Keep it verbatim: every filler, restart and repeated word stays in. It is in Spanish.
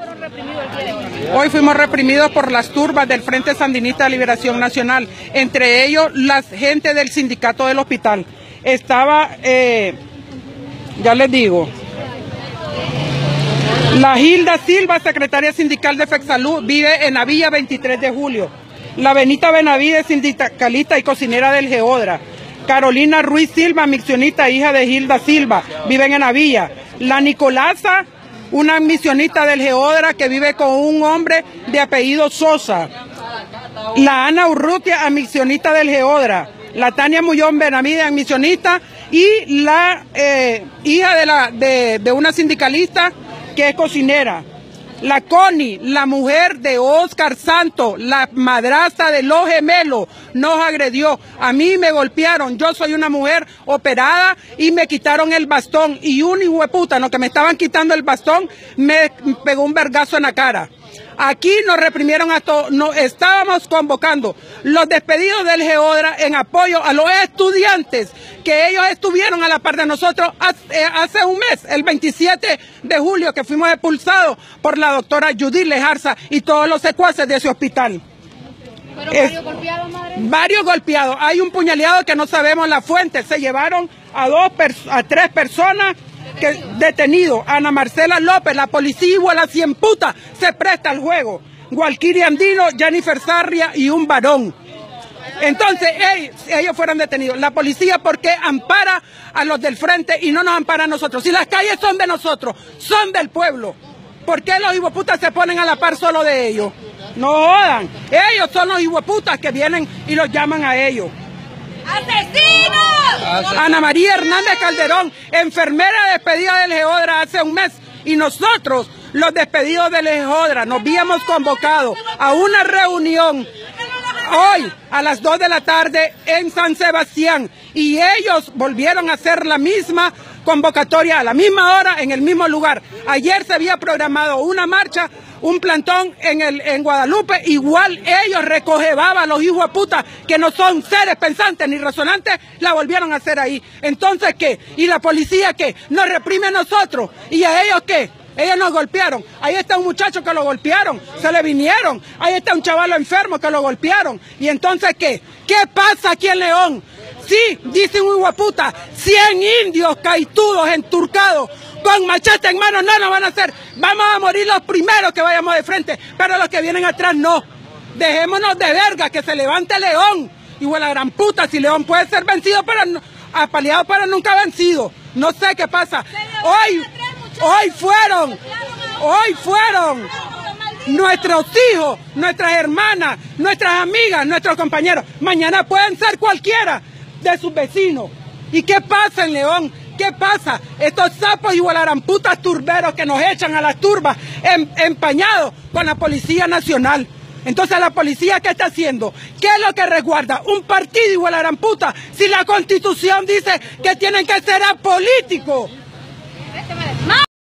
fueron reprimidos el día de hoy? Hoy fuimos reprimidos por las turbas del Frente Sandinista de Liberación Nacional, entre ellos la gente del sindicato del hospital. Estaba, eh, ya les digo, la Hilda Silva, secretaria sindical de FECSalud, vive en la Villa veintitrés de julio. La Benita Benavides, sindicalista y cocinera del Geodra. Carolina Ruiz Silva, misionista, hija de Hilda Silva, viven en la Villa. La Nicolasa, una misionista del Geodra que vive con un hombre de apellido Sosa. La Ana Urrutia, misionista del Geodra. La Tania Mullón Benavides, misionista, y la eh, hija de, la, de, de una sindicalista que es cocinera. La Connie, la mujer de Oscar Santo, la madrastra de los gemelos, nos agredió. A mí me golpearon, yo soy una mujer operada y me quitaron el bastón. Y un hijo de puta, no, que me estaban quitando el bastón, me pegó un vergazo en la cara. Aquí nos reprimieron a todos, nos estábamos convocando los despedidos del Geodra en apoyo a los estudiantes que ellos estuvieron a la par de nosotros hace, hace un mes, el veintisiete de julio, que fuimos expulsados por la doctora Judith Lejarza y todos los secuaces de ese hospital. ¿Pero es, varios golpeados, madre? Varios golpeados. Hay un puñaleado que no sabemos la fuente. Se llevaron a dos, a tres personas que detenido. Ana Marcela López, la policía igual a cien putas se presta al juego. Gualquiri Andino, Jennifer Sarria y un varón. Entonces ellos, ellos fueron detenidos. La policía, ¿por qué ampara a los del frente y no nos ampara a nosotros? Si las calles son de nosotros, son del pueblo, ¿por qué los hijueputas se ponen a la par solo de ellos? No jodan. Ellos son los hijueputas que vienen y los llaman a ellos. ¡Asesinos! Ana María Hernández Calderón, enfermera despedida del Geodra hace un mes, y nosotros, los despedidos del Geodra, nos habíamos convocado a una reunión hoy a las dos de la tarde en San Sebastián, y ellos volvieron a hacer la misma convocatoria a la misma hora en el mismo lugar. Ayer se había programado una marcha, un plantón en el en Guadalupe, igual ellos recogebaban los hijos de puta que no son seres pensantes ni razonantes, la volvieron a hacer ahí. Entonces, ¿qué? ¿Y la policía qué? Nos reprime a nosotros, ¿y a ellos qué? Ellos nos golpearon. Ahí está un muchacho que lo golpearon, se le vinieron. Ahí está un chavalo enfermo que lo golpearon. ¿Y entonces qué? ¿Qué pasa aquí en León? Sí, dice un hueputa, cien indios caitudos, enturcados, con machete en mano, no nos van a hacer. Vamos a morir los primeros que vayamos de frente, pero los que vienen atrás no. Dejémonos de verga, que se levante León. Igual la gran puta, si León puede ser vencido, pero apaleado para nunca vencido. No sé qué pasa. Hoy, hoy fueron, hoy fueron nuestros hijos, nuestras hermanas, nuestras amigas, nuestros compañeros. Mañana pueden ser cualquiera de sus vecinos. ¿Y qué pasa en León? ¿Qué pasa? Estos sapos y gualaramputas turberos que nos echan a las turbas em, empañados con la Policía Nacional. Entonces, ¿la policía qué está haciendo? ¿Qué es lo que resguarda? Un partido y gualaramputa, si la Constitución dice que tienen que ser apolíticos.